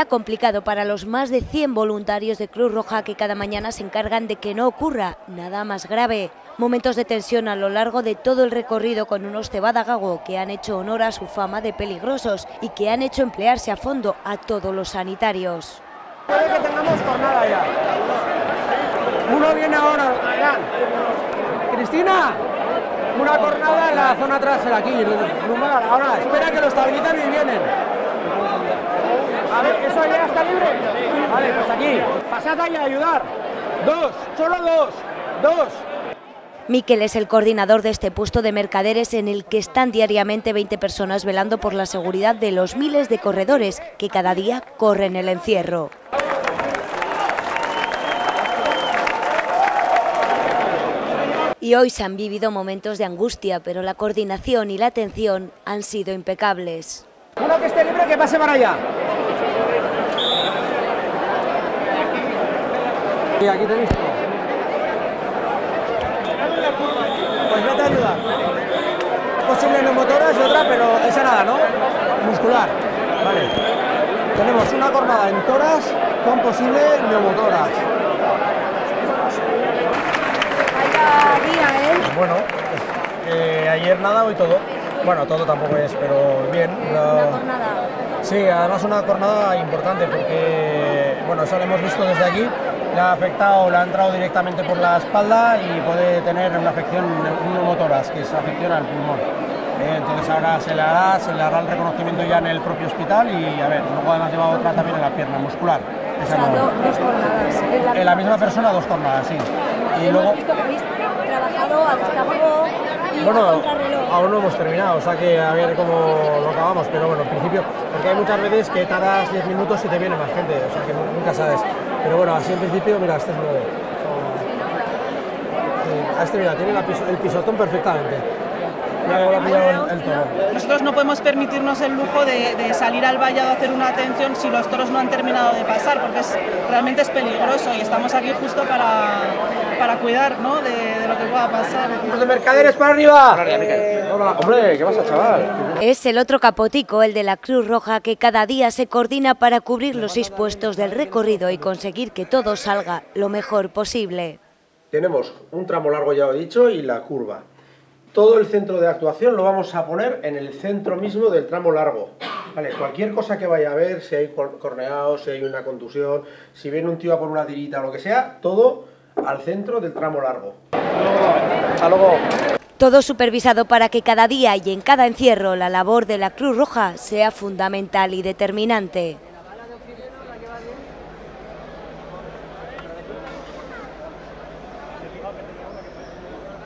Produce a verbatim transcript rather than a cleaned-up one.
Día complicado para los más de cien voluntarios de Cruz Roja que cada mañana se encargan de que no ocurra nada más grave. Momentos de tensión a lo largo de todo el recorrido con unos cebada-gago que han hecho honor a su fama de peligrosos y que han hecho emplearse a fondo a todos los sanitarios. Puede que tengamos jornada ya. Uno viene ahora. Cristina, una jornada en la zona trasera aquí. Ahora, espera que lo estabilizan y vienen. A ver, ¿eso ya está libre? Vale, pues aquí. Pasad ahí a ayudar. Dos, solo dos. Dos. Miquel es el coordinador de este puesto de mercaderes en el que están diariamente veinte personas velando por la seguridad de los miles de corredores que cada día corren el encierro. Y hoy se han vivido momentos de angustia, pero la coordinación y la atención han sido impecables. Uno que esté libre que pase para allá. Y aquí tenéis todo. Pues vete a ayudar. Posible neumotoras y otra, pero esa nada, ¿no? Muscular. Vale. Tenemos una jornada en toras con posible neumotoras. Vaya día, ¿eh? Bueno, eh, ayer nada, hoy todo. Bueno, todo tampoco es, pero bien. Una lo... jornada. Sí, además una jornada importante porque, bueno, eso lo hemos visto desde aquí. Le ha afectado, le ha entrado directamente por la espalda y puede tener una afección, un neumotoras, que es afección al pulmón. Eh, entonces ahora se le hará, se le hará el reconocimiento ya en el propio hospital y a ver, luego además lleva otra también en la pierna muscular. Esa o sea, no, dos jornadas. En la, en la misma persona dos jornadas, sí. Y hemos luego visto que habéis trabajado a destajo y bueno, a contrarreloj. Aún no hemos terminado, o sea que a ver cómo lo acabamos, pero bueno, en principio, porque hay muchas veces que tardas diez minutos y te viene más gente, o sea que nunca sabes. Pero bueno, así en principio, mira, este es nuevo. Sí, este mira, tiene la piso, el pisotón perfectamente. Ya lo ha pillado el, el toro. Nosotros no podemos permitirnos el lujo de, de salir al vallado a hacer una atención si los toros no han terminado de pasar, porque es, realmente es peligroso y estamos aquí justo para, para cuidar, ¿no?, de, de lo que pueda pasar. ¡Los de mercaderes para arriba! Para arriba, Miquel. Hola, hombre, ¿qué pasa, chaval? Es el otro capotico, el de la Cruz Roja, que cada día se coordina para cubrir los seis puestos del recorrido y conseguir que todo salga lo mejor posible. Tenemos un tramo largo, ya lo he dicho, y la curva. Todo el centro de actuación lo vamos a poner en el centro mismo del tramo largo. Vale, cualquier cosa que vaya a ver, si hay corneados, si hay una contusión, si viene un tío a por una tirita o lo que sea, todo al centro del tramo largo. Hasta luego. Todo supervisado para que cada día y en cada encierro la labor de la Cruz Roja sea fundamental y determinante.